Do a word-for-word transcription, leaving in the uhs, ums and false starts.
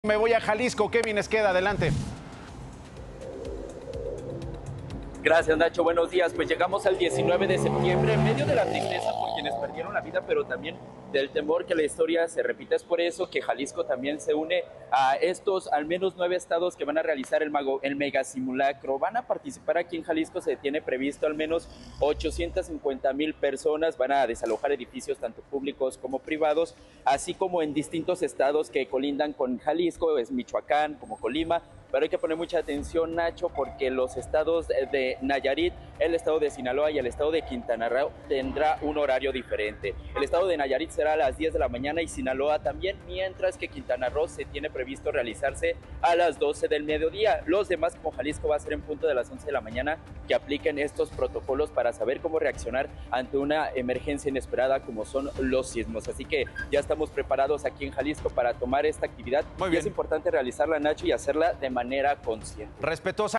Me voy a Jalisco. Kevin Esqueda, adelante. Gracias, Nacho. Buenos días. Pues llegamos al diecinueve de septiembre en medio de la tristeza por quienes perdieron la vida, pero también del temor que la historia se repita. Es por eso que Jalisco también se une a estos al menos nueve estados que van a realizar el, mago, el megasimulacro. Van a participar aquí en Jalisco, se tiene previsto al menos ochocientas cincuenta mil personas. Van a desalojar edificios tanto públicos como privados, así como en distintos estados que colindan con Jalisco, es Michoacán, como Colima. Pero hay que poner mucha atención, Nacho, porque los estados de Nayarit, el estado de Sinaloa y el estado de Quintana Roo tendrá un horario diferente. El estado de Nayarit será a las diez de la mañana y Sinaloa también, mientras que Quintana Roo se tiene previsto realizarse a las doce del mediodía. Los demás, como Jalisco, va a ser en punto de las once de la mañana, que apliquen estos protocolos para saber cómo reaccionar ante una emergencia inesperada como son los sismos. Así que ya estamos preparados aquí en Jalisco para tomar esta actividad. Muy y bien. es importante realizarla, Nacho, y hacerla de manera manera consciente. Respetuosa.